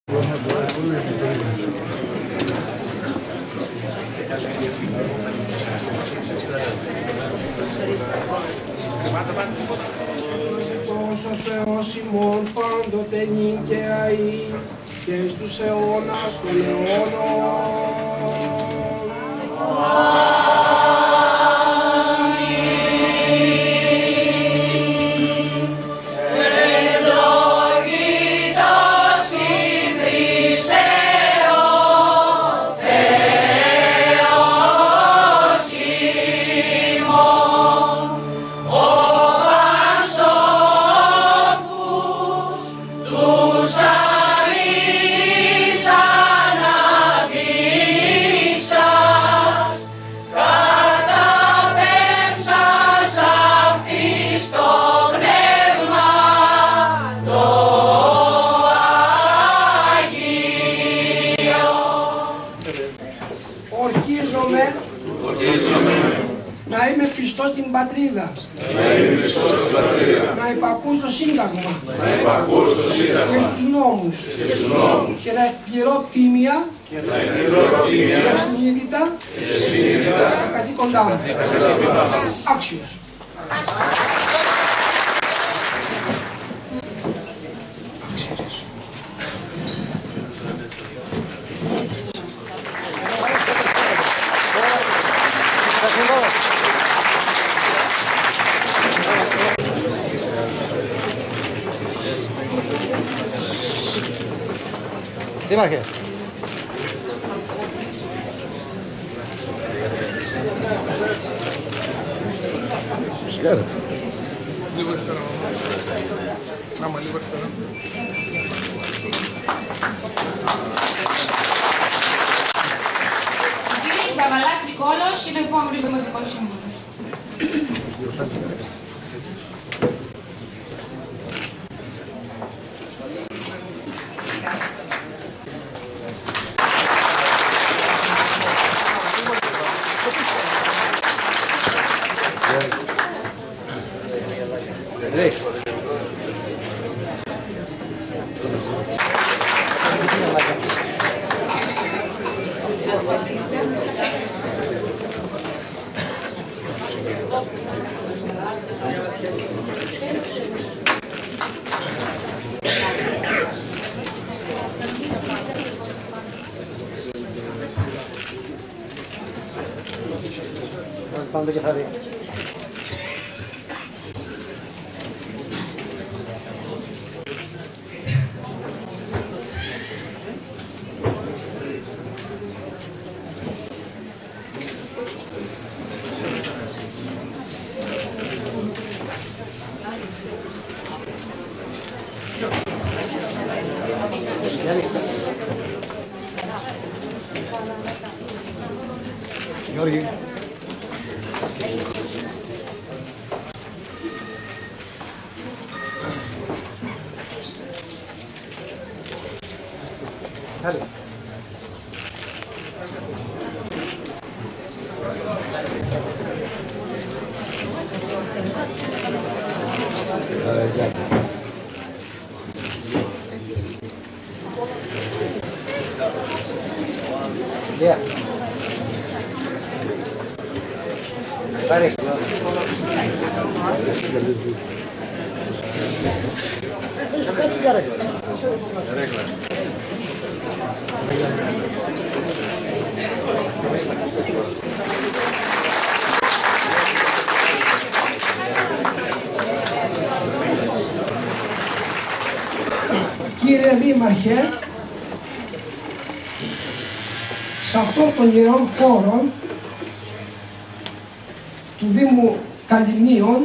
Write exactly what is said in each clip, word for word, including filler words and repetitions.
Όσο Θεός ημών πάντοτε νυν και αεί και εις τους αιώνας των αιώνων. Να είμαι πιστός στην πατρίδα. Να είμαι πιστός στην πατρίδα. Να υπακούω στο Σύνταγμα. Να υπακούω στο Σύνταγμα. Και στους νόμους. Και στους νόμους. Και να εκπληρώ τίμια. Και να εκπληρώ τίμια. Και συνείδητα. Και συνείδητα. Τα καθήκοντά μου. Άξιος. Δήμαρχε. Σιγά. Λίγο αριστερά. Άμα λίγο αριστερά. Ο κύριος Καβαλάς Νικόλος είναι ο επόμενος δημοτικός σύμβουλος. Πάμε το κεφάλι. Γιώργη. Hadi. Ya. Tarik. Κύριε Δήμαρχε, σε αυτόν τον ιερό χώρο του Δήμου Καλυμνίων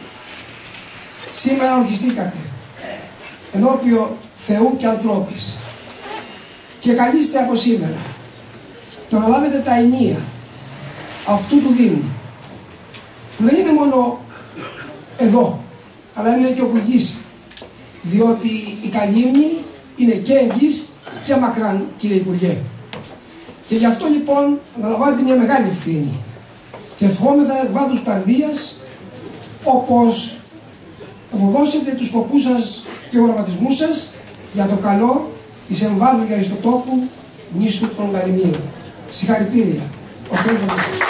σήμερα ορκιστήκατε ενώπιον Θεού και ανθρώπης και καλείστε από σήμερα να αναλάβετε τα ενία αυτού του Δήμου που δεν είναι μόνο εδώ αλλά είναι και όπου γης, διότι η Καλύμνη είναι και εγγύς και μακράν, κύριε Υπουργέ. Και γι' αυτό λοιπόν αναλαμβάνετε μια μεγάλη ευθύνη και ευχόμεθα εκ βάθους καρδίας όπως ευωδώσετε τους σκοπούς σας και οραματισμούς σας για το καλό της εμβάδου και αριστοτόπου νήσου των Γαλιμνίων. Συγχαρητήρια. Οφείλω να σας.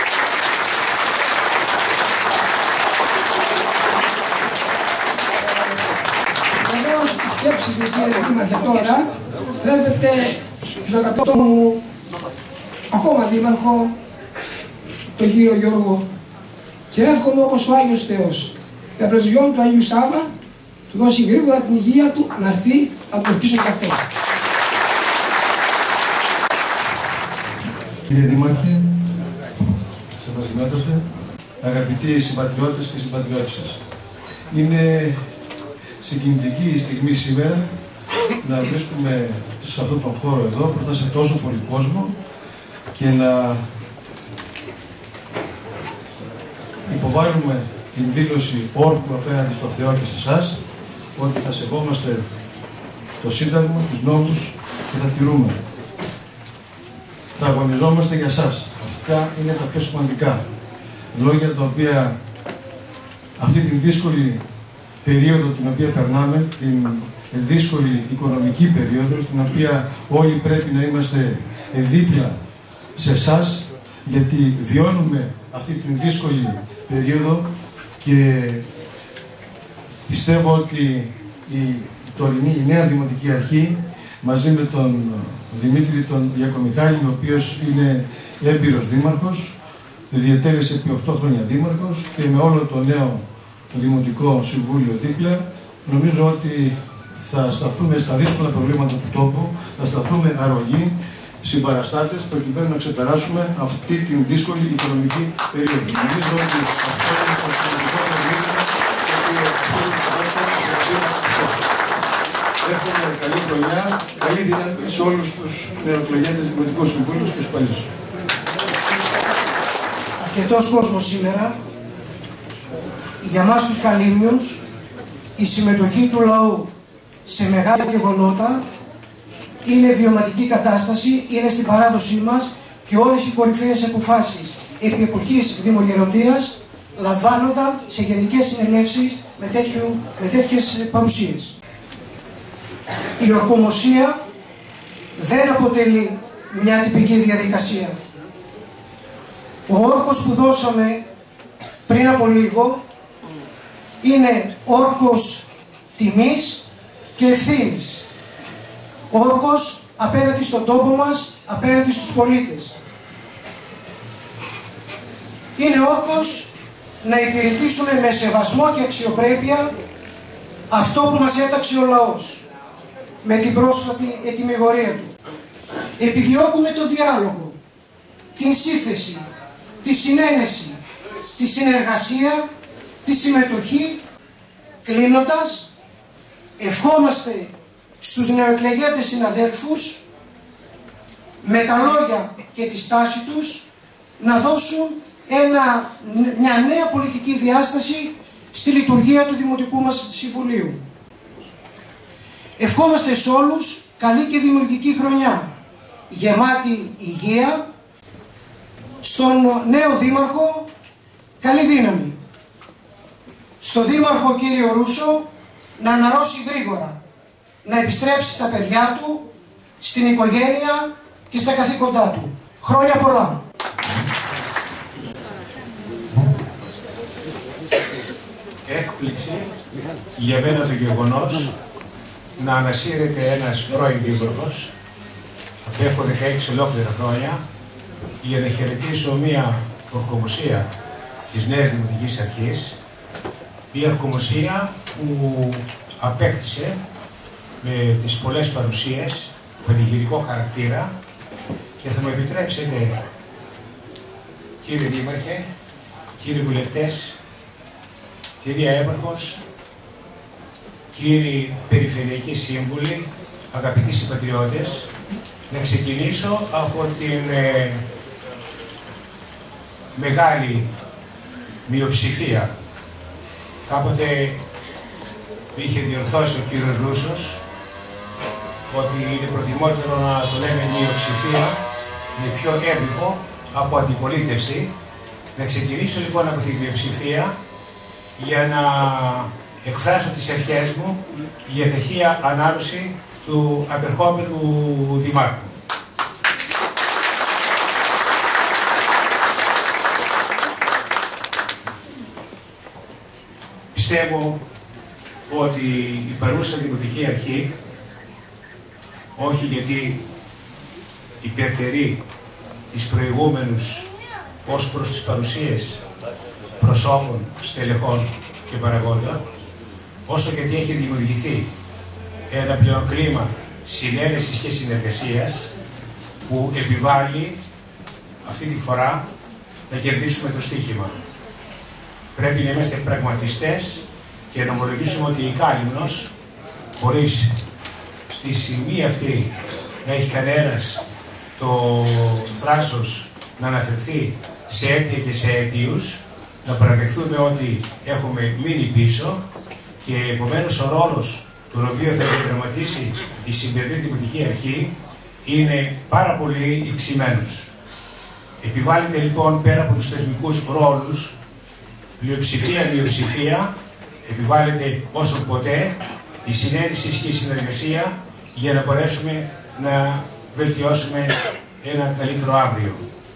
Βεβαίως η σκέψη μου, κύριε Δήμαρχε, τώρα στρέφεται στον αγαπητό μου ακόμα δήμαρχο, τον κύριο Γιώργο, και εύχομαι όπως ο Άγιος Θεός, τα πρεσβειών του Αγίου Σάββα, του δώσει γρήγορα την υγεία του να έρθει να το ελπίσω και αυτό. Κύριε Δήμαρχε, σεβασμιότατε, αγαπητοί συμπατριώτες και συμπατριώτισσες, είναι συγκινητική η στιγμή σήμερα να βρίσκουμε σε αυτόν τον χώρο εδώ μπροστά σε τόσο πολύ κόσμο και να υποβάλουμε την δήλωση όρκου απέναντι στο Θεό και σε εσάς ότι θα σεβόμαστε το Σύνταγμα, τους νόμους και θα τηρούμε. Θα αγωνιζόμαστε για σας. Αυτά είναι τα πιο σημαντικά. Λόγια τα οποία αυτή την δύσκολη περίοδο την οποία περνάμε, την δύσκολη οικονομική περίοδο, στην οποία όλοι πρέπει να είμαστε δίπλα σε εσάς, γιατί βιώνουμε αυτή την δύσκολη περίοδο και πιστεύω ότι η τωρινή, η νέα Δημοτική Αρχή, μαζί με τον Δημήτρη τον Ιακωμιχάλη, ο οποίος είναι έμπειρος δήμαρχος, διετέλεσε επί οκτώ χρόνια δήμαρχος και με όλο το νέο Δημοτικό Συμβούλιο δίπλα, νομίζω ότι θα σταθούμε στα δύσκολα προβλήματα του τόπου, θα σταθούμε αρρωγοί, συμπαραστάτες, προκειμένου να ξεπεράσουμε αυτή την δύσκολη οικονομική περίοδο. Νομίζω ότι αυτό είναι το σημαντικό προβλήμα και αυτό είναι το τόσο εύχομαι καλή χρονιά, καλή δύναμη σε όλους τους νεοεκλογέντες Δημοτικούς Συμβούλους και στους παλιούς. Αρκετός κόσμος σήμερα. Για μας τους Καλύμνιους, η συμμετοχή του λαού σε μεγάλα γεγονότα είναι βιωματική κατάσταση, είναι στην παράδοσή μας και όλες οι κορυφαίες αποφάσεις επί εποχής δημογεροντίας λαμβάνονταν σε γενικές συνελεύσεις με, τέτοιο, με τέτοιες παρουσίες. Η ορκομοσία δεν αποτελεί μια τυπική διαδικασία. Ο όρκος που δώσαμε πριν από λίγο είναι όρκος τιμής και ευθύνης. Όρκος απέναντι στον τόπο μας, απέναντι στους πολίτες. Είναι όρκος να υπηρετήσουμε με σεβασμό και αξιοπρέπεια αυτό που μας έταξε ο λαός με την πρόσφατη ετυμηγορία του. Επιδιώκουμε το διάλογο, την σύνθεση, τη συνένεση, τη συνεργασία, τη συμμετοχή. Κλείνοντας, ευχόμαστε στους νεοεκλεγέντες συναδέλφους με τα λόγια και τη στάση τους να δώσουν ένα, μια νέα πολιτική διάσταση στη λειτουργία του Δημοτικού μας Συμβουλίου. Ευχόμαστε σε όλους καλή και δημιουργική χρονιά, γεμάτη υγεία, στον νέο Δήμαρχο καλή δύναμη, στο Δήμαρχο κύριο Ρούσο να αναρρώσει γρήγορα, να επιστρέψει στα παιδιά του, στην οικογένεια και στα καθήκοντά του. Χρόνια πολλά! Έκπληξη για μένα το γεγονός να ανασύρεται ένας πρώην δήμαρχος από δεκαέξι ολόκληρα χρόνια για να χαιρετήσω μια ορκομοσία της νέας Δημοτικής Αρχής, μια ορκομοσία που απέκτησε με τις πολλές παρουσίες, πανηγυρικό χαρακτήρα, και θα μου επιτρέψετε, κύριε Δήμαρχε, κύριοι βουλευτές, κυρία Έπαρχος, κύριοι Περιφερειακοί Σύμβουλοι, αγαπητοί συμπατριώτες, να ξεκινήσω από την ε, μεγάλη μειοψηφία. Κάποτε είχε διορθώσει ο κύριος Ρούσος ότι είναι προτιμότερο να το λέμε μειοψηφία, είναι πιο εύλογο από αντιπολίτευση. Να ξεκινήσω λοιπόν από τη μειοψηφία για να εκφράσω τις ευχές μου για ταχεία ανάρρωση του απερχόμενου Δημάρχου. Πιστεύω ότι η παρούσα Δημοτική Αρχή, όχι γιατί υπερτερεί τις προηγούμενους ως προς τις παρουσίες προσώπων, στελεχών και παραγόντων, όσο γιατί έχει δημιουργηθεί ένα πλέον κλίμα συνένεσης και συνεργασίας που επιβάλλει αυτή τη φορά να κερδίσουμε το στοίχημα. Πρέπει να είμαστε πραγματιστές και να ομολογήσουμε ότι η Κάλυμνος, χωρίς στη στιγμή αυτή να έχει κανένας το θράσος να αναφερθεί σε αίτια και σε αιτίους, να παραδεχθούμε ότι έχουμε μείνει πίσω και επομένως ο ρόλος τον οποίο θα διαδραματίσει η σημερινή Δημοτική Αρχή είναι πάρα πολύ ευξημένος. Επιβάλλεται λοιπόν πέρα από τους θεσμικούς ρόλους, πλειοψηφία-μειοψηφία, επιβάλλεται όσο ποτέ η συνένεση και η συνεργασία για να μπορέσουμε να βελτιώσουμε ένα καλύτερο αύριο.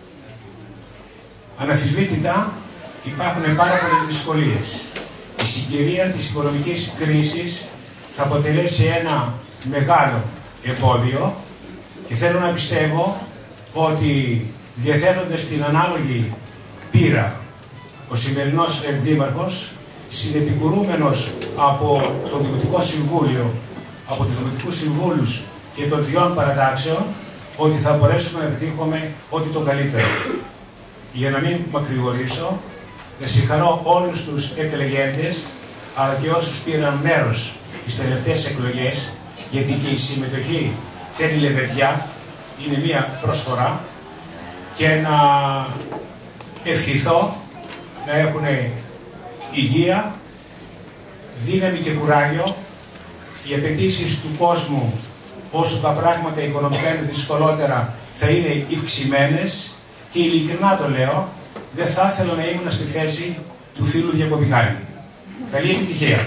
Αναμφισβήτητα υπάρχουν πάρα πολλές δυσκολίες. Η συγκυρία της οικονομικής κρίσης θα αποτελέσει ένα μεγάλο εμπόδιο και θέλω να πιστεύω ότι διαθέτοντας την ανάλογη πείρα ο σημερινός Δήμαρχος, συνεπικουρούμενος από το Δημοτικό Συμβούλιο, από τους Δημοτικούς Συμβούλους και των τριών παρατάξεων, ότι θα μπορέσουμε να επιτύχουμε ό,τι το καλύτερο. Για να μην μακρηγορήσω, να συγχαρώ όλους τους εκλεγέντες, αλλά και όσους πήραν μέρος στις τελευταίες εκλογές, γιατί και η συμμετοχή θέλει λεβεδιά, είναι μία προσφορά, και να ευχηθώ να έχουν υγεία, δύναμη και κουράγιο. Οι απαιτήσεις του κόσμου, όσο τα πράγματα οικονομικά είναι δυσκολότερα, θα είναι ευξημένες και ειλικρινά το λέω, δεν θα ήθελα να ήμουν στη θέση του φίλου Διακοπηγάλη. Καλή επιτυχία.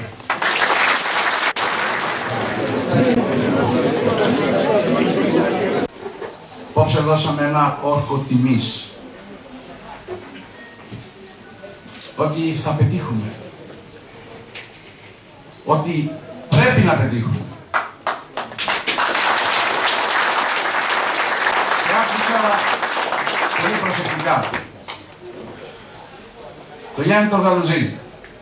Απόψε δώσαμε ένα όρκο τιμής. Ότι θα πετύχουμε. Ότι πρέπει να πετύχουμε. Και άκουσα πολύ προσεκτικά το Γιάννη τον Γαλουζή,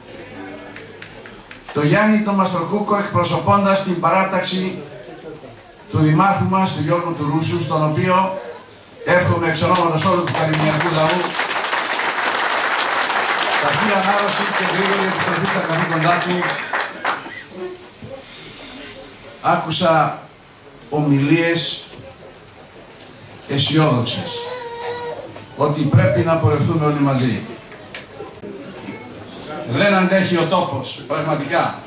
το Γιάννη τον Μαστροχούκο, εκπροσωπώντας την παράταξη του Δημάρχου μας, του Γιώργου του Ρούσου, στον οποίο εύχομαι εξ ονόματος όλου του καλυμνιακού λαού ταχύ ανάρρωση και γρήγορη επιστροφή στα καθήκοντά του. Άκουσα ομιλίες αισιόδοξες ότι πρέπει να πορευτούμε όλοι μαζί. Δεν αντέχει ο τόπος, πραγματικά,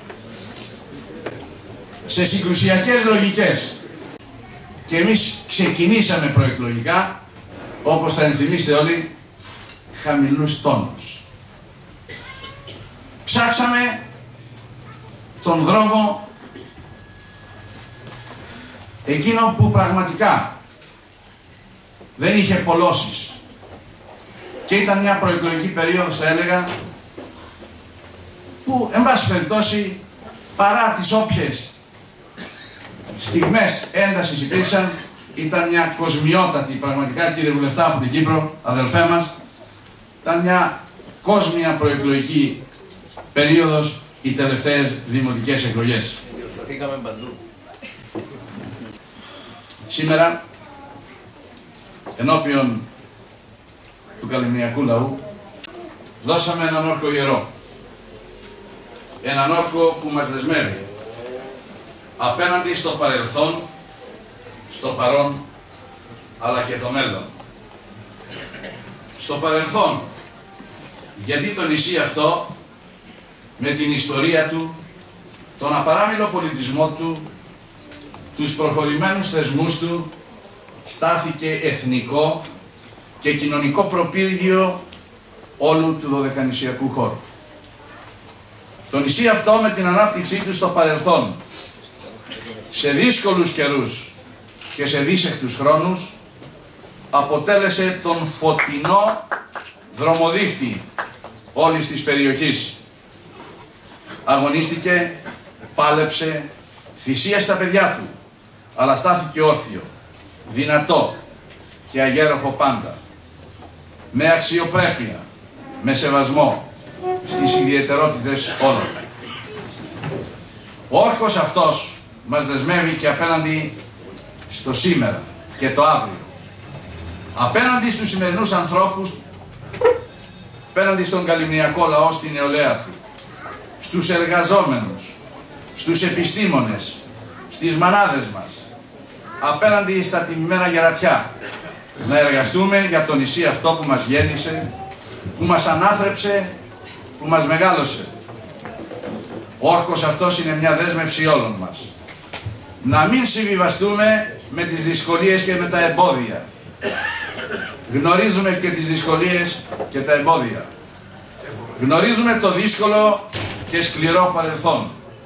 σε συγκρουσιακές λογικές. Και εμείς ξεκινήσαμε προεκλογικά, όπως θα ενθυμίστε όλοι, χαμηλούς τόνους. Ψάξαμε τον δρόμο εκείνο που πραγματικά δεν είχε πολλώσεις. Και ήταν μια προεκλογική περίοδος, θα έλεγα, που, εν πάση περιπτώσει, παρά τις όποιες στιγμές έντασης υπήρξαν, ήταν μια κοσμιότατη, πραγματικά, κύριε Βουλευτά από την Κύπρο, αδελφέ μας, ήταν μια κόσμια προεκλογική περίοδος οι τελευταίες δημοτικές εκλογές. Διορθωθήκαμε παντού. Σήμερα, ενώπιον του καλυμνιακού λαού, δώσαμε έναν όρκο ιερό. Έναν όρκο που μας δεσμεύει απέναντι στο παρελθόν, στο παρόν, αλλά και το μέλλον. Στο παρελθόν, γιατί το νησί αυτό, με την ιστορία του, τον απαράμιλο πολιτισμό του, τους προχωρημένους θεσμούς του, στάθηκε εθνικό και κοινωνικό προπύργιο όλου του δωδεκανησιακού χώρου. Το νησί αυτό, με την ανάπτυξή του στο παρελθόν σε δύσκολους καιρούς και σε δύσεκτους χρόνους αποτέλεσε τον φωτεινό δρομοδίχτη όλης της περιοχής. Αγωνίστηκε, πάλεψε, θυσίασε τα παιδιά του, αλλά στάθηκε όρθιο, δυνατό και αγέροχο πάντα, με αξιοπρέπεια, με σεβασμό στις ιδιαιτερότητες όλων. Ο όρκος αυτός μας δεσμεύει και απέναντι στο σήμερα και το αύριο. Απέναντι στους σημερινούς ανθρώπους, απέναντι στον καλυμνιακό λαό, στην νεολαία του, στους εργαζόμενους, στους επιστήμονες, στις μανάδες μας, απέναντι στα τιμημένα γερατιά, να εργαστούμε για το νησί αυτό που μας γέννησε, που μας ανάθρεψε, που μας μεγάλωσε. Ο όρκος αυτός είναι μια δέσμευση όλων μας. Να μην συμβιβαστούμε με τις δυσκολίες και με τα εμπόδια. Γνωρίζουμε και τις δυσκολίες και τα εμπόδια. Γνωρίζουμε το δύσκολο και σκληρό παρελθόν.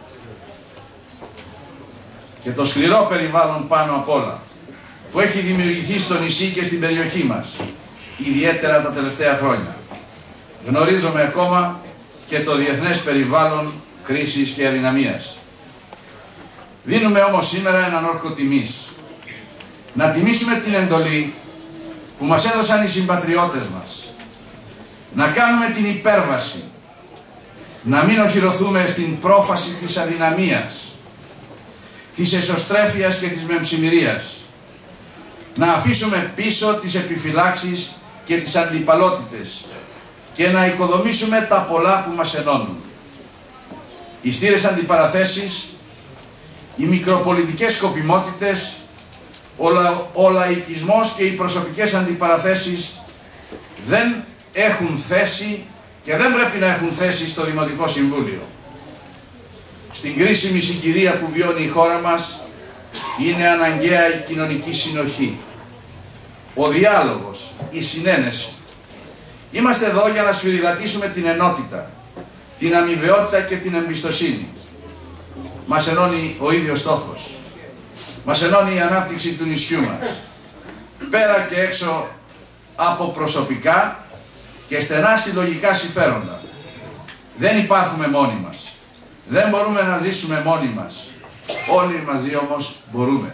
Και το σκληρό περιβάλλον πάνω απ' όλα, που έχει δημιουργηθεί στο νησί και στην περιοχή μας, ιδιαίτερα τα τελευταία χρόνια. Γνωρίζουμε ακόμα και το διεθνές περιβάλλον κρίσης και αδυναμίας. Δίνουμε όμως σήμερα έναν όρκο τιμής. Να τιμήσουμε την εντολή που μας έδωσαν οι συμπατριώτες μας. Να κάνουμε την υπέρβαση. Να μην οχυρωθούμε στην πρόφαση της αδυναμίας, της εσωστρέφειας και της μεμψημυρίας. Να αφήσουμε πίσω τις επιφυλάξεις και τις αντιπαλότητες και να οικοδομήσουμε τα πολλά που μας ενώνουν. Οι στήρες αντιπαραθέσεις, οι μικροπολιτικές σκοπιμότητες, ο, λα, ο λαϊκισμός και οι προσωπικές αντιπαραθέσεις δεν έχουν θέση και δεν πρέπει να έχουν θέση στο Δημοτικό Συμβούλιο. Στην κρίσιμη συγκυρία που βιώνει η χώρα μας είναι αναγκαία η κοινωνική συνοχή, ο διάλογος, η συνένεση. Είμαστε εδώ για να σφυριλατήσουμε την ενότητα, την αμοιβαιότητα και την εμπιστοσύνη. Μας ενώνει ο ίδιος στόχος. Μας ενώνει η ανάπτυξη του νησιού μας, πέρα και έξω από προσωπικά και στενά συλλογικά συμφέροντα. Δεν υπάρχουμε μόνοι μας. Δεν μπορούμε να ζήσουμε μόνοι μας. Όλοι μαζί όμως μπορούμε.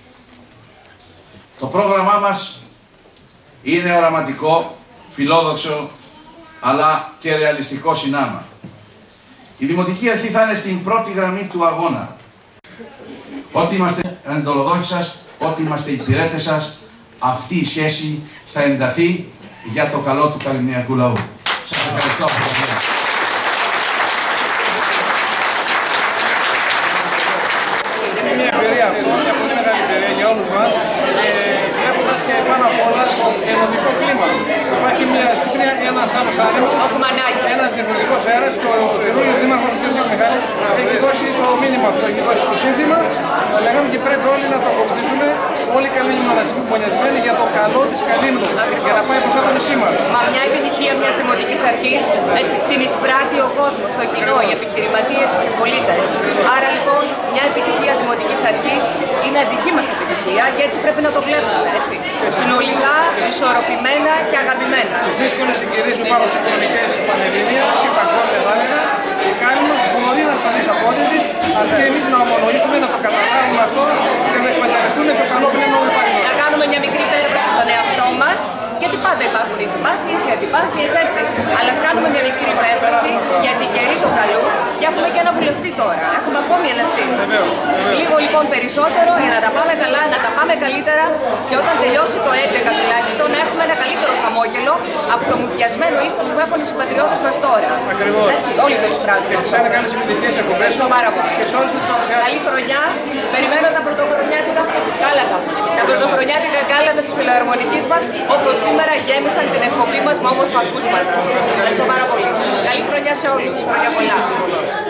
Το πρόγραμμά μας είναι οραματικό, φιλόδοξο, αλλά και ρεαλιστικό συνάμα. Η Δημοτική Αρχή θα είναι στην πρώτη γραμμή του αγώνα. Ότι είμαστε εντολοδόχοι σας, ότι είμαστε υπηρέτες σας, αυτή η σχέση θα ενταθεί για το καλό του καλυμνιακού λαού. Σας ευχαριστώ. Είναι μια εμπειρία αυτό, μια πολύ μεγάλη εμπειρία για όλους μας, βλέποντας και πάνω απ' όλα το ενωτικό κλίμα. Υπάρχει μια σύγκρια, ένας άλλος άνεμος, ένας διαφορετικός αέρας και ο καινούργιος δήμαρχος ο κ. Μιχάλης έχει δώσει το μήνυμα αυτό, έχει δώσει το σύνθημα. Λέγαμε και πρέπει όλοι να το ακολουθήσουμε, όλοι οι καλοί μονιασμένοι για το καλό της Καλύμνου, για να πάει μπροστά το νησί μας. Μα μια επιτυχία μιας δημοτικής αρχής, έτσι, την εισπράττει ο κόσμος, το κοινό, οι επιχειρηματίες και οι πολίτες. Άρα λοιπόν μια επιτυχία δημοτικής αρχής είναι δική μας επιτυχία και έτσι πρέπει να το βλέπουμε, έτσι. Συνολικά, ισορροπημένα και αγαπημένα. Στις δύσκολες συγκυρίες που υπάρχουν σε κοινωνικές πανελλήνια και παγκόσμια θα έλεγα, η Κάλυμνος μπορεί να σταθεί στα πόδια της, αρκεί εμείς να ομολογήσουμε, να το καταλάβουμε αυτό και να εκμεταλλευτούμε το καλό πνεύμα που υπάρχει. Να κάνουμε μια μικρή πέραση στον εαυτό μας, γιατί πάντα υπάρχουν οι συμπάθειες, οι αντιπάθειες, έτσι. Αλλά ας κάνουμε μια μικρή πέραση για την καιρή του καλού και έχουμε και ένα βουλευτή τώρα. Έχουμε ακόμη ένα σύνολο. Λίγο λοιπόν περισσότερο για να τα πάμε καλά, να τα πάμε καλύτερα και όταν τελειώσει το έντεκα τουλάχιστον να έχουμε ένα καλύτερο χαμόγελο από το μουδιασμένο ύφος που έχουν οι συμπατριώτες μας τώρα. Ακριβώς. Έτσι, όλοι το εισπράττουν. Και σας καλές επιτυχίες εκπομπές. Ευχαριστώ πάρα πολύ. Και σε όλες τις παρουσιάσεις. Καλή χρονιά. Περιμένω τα πρωτοχρονιάτικα κάλατα. Τα πρωτοχρονιάτικα κάλατα της Φιλαρμονικής μας, όπως σήμερα γέμισαν την εκπομπή μας με όμορφα ακούσματα. Ευχαριστώ πάρα πολύ. Καλή χρονιά σε όλους. Χρόνια πολλά.